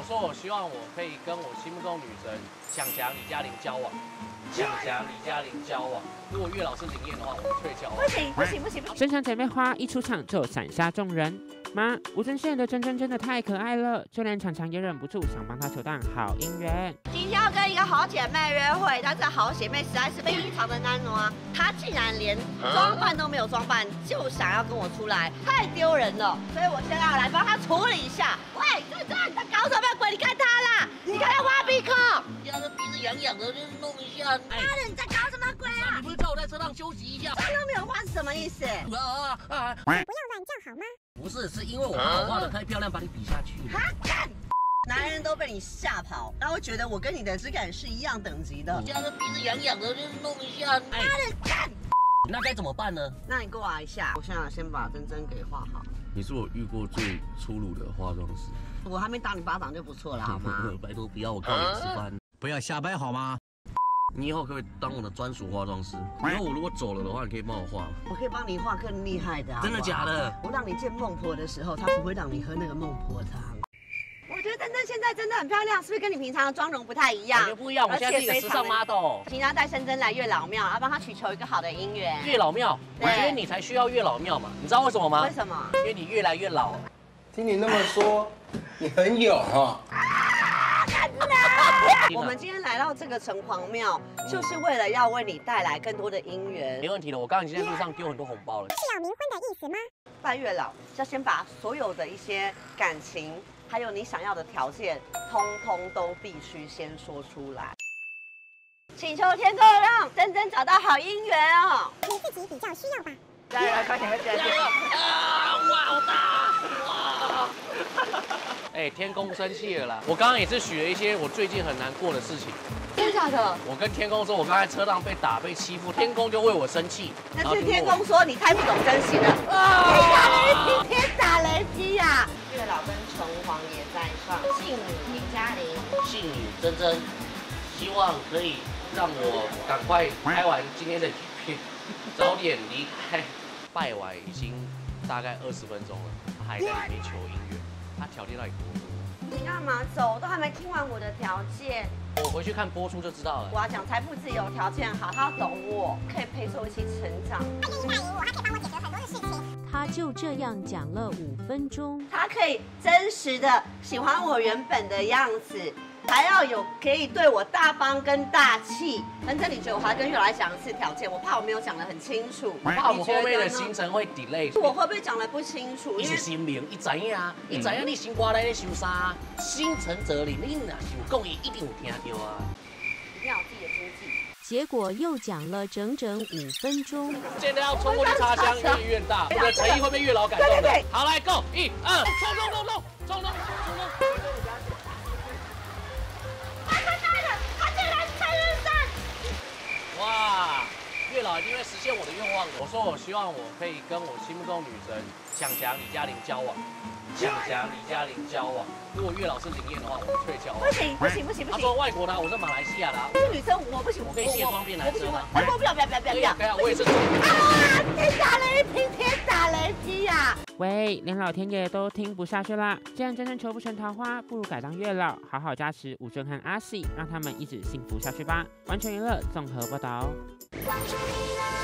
说我希望我可以跟我心目中的女神想讲李嘉玲交往。想讲李嘉玲交往，如果月老是灵验的话，我们退交往。 不行！生强姐妹花一出场就闪瞎众人。妈，吴尊饰演的珍珍真的太可爱了，就连强强也忍不住想帮她求段好姻缘。 今天要跟一个好姐妹约会，但是好姐妹实在是非常的难挪，她竟然连装扮都没有装扮，就想要跟我出来，太丢人了。所以我现在要来帮她处理一下。喂，珍珍，你在搞什么鬼？你看她啦，你看她挖鼻孔， 家的鼻子痒痒的，就是弄一下。 妈的，你在搞什么鬼啊？ 你不是叫我在车上休息一下？ 这都没有画是什么意思？ 不要乱叫好吗？ 不是，是因为我怕我画的太漂亮，把你比下去。 男人都被你吓跑，然后觉得我跟你的质感是一样等级的。 家的鼻子痒痒的，就是弄一下。 妈的，干！ 那该怎么办呢？ 那你过来一下，我现在先把珍珍给画好。 你是我遇过最粗鲁的化妆师。 我还没打你巴掌就不错了，好吗？ 拜托不要我靠脸吃饭， 不要瞎掰好吗？你以后可不可以当我的专属化妆师？以后我如果走了的话，你可以帮我画吗？ 我可以帮你画更厉害的， 真的假的？ 我让你见孟婆的时候，她不会让你喝那个孟婆汤。我觉得珍珍现在真的很漂亮，是不是跟你平常的妆容不太一样？ 感觉不一样，我现在是一个时尚 model。 平常带珍珍来月老庙，要帮她祈求一个好的姻缘。 月老庙，我觉得你才需要月老庙嘛，你知道为什么吗？ 为什么？ 因为你越来越老。 听你那么说，你很有哈。 我们今天来到这个城隍庙，就是为了要为你带来更多的姻缘。 没问题的，我刚刚已经在路上丢很多红包了。 是要冥婚的意思吗？ 拜月老要先把所有的一些感情，还有你想要的条件，通通都必须先说出来。请求天公让珍珍找到好姻缘哦。 你自己比较需要吧。 加油，快点，加油！ 哇，好大！哇！ 哎，天公生气了啦！我刚刚也是许了一些我最近很难过的事情。 真的假的？ 我跟天公说，我刚才车上被打、被欺负，天公就为我生气。 但是天公说你太不懂珍惜了。天打雷劈，天打雷劈呀！月老跟城隍爷在上，信女林嘉玲， 信女珍珍，希望可以让我赶快拍完今天的影片，早点离开。 拜完已经大概20分钟了，他还在里面求姻缘，他条件到底多多？ 你干嘛走？都还没听完我的条件。 我回去看播出就知道了。 我要讲财富自由，条件好，他要懂我，可以陪着我一起成长。 他愿意带领我，他可以帮我解决很多的事情。 他就这样讲了5分钟， 他可以真实的喜欢我原本的样子，还要有可以对我大方跟大气。反正你觉得我还跟月老讲一次条件，我怕我没有讲得很清楚， 我怕我们后面的行程会 delay。 我会不会讲得不清楚？ 伊是新明，伊知影，伊知影你新歌咧收啥，心诚则灵，你若是有讲，伊一定有听到啊。 一定要有自己的经济。 结果又讲了整整5分钟。 现在要冲过去插香，越越大，我的诚意会被月老感动的。好，来 ，Go， 1、2，冲！哇！月老一定会实现我的愿望的。我说我希望我可以跟我心目中的女神想讲李嘉玲交往。想讲李嘉玲交往，如果月老是灵验的话，我们退交往。 不行！ 他说外国的，我是马来西亚的。 这个女生我不行， 我可以卸妆变男生吗？ 不要！ 可以啊，我也是。 天打雷劈呀！ 喂，连老天爷都听不下去啦！既然真正求不成桃花，不如改当月老，好好加持吴尊和阿喜，让他们一直幸福下去吧。完全娱乐综合报道。 光是你了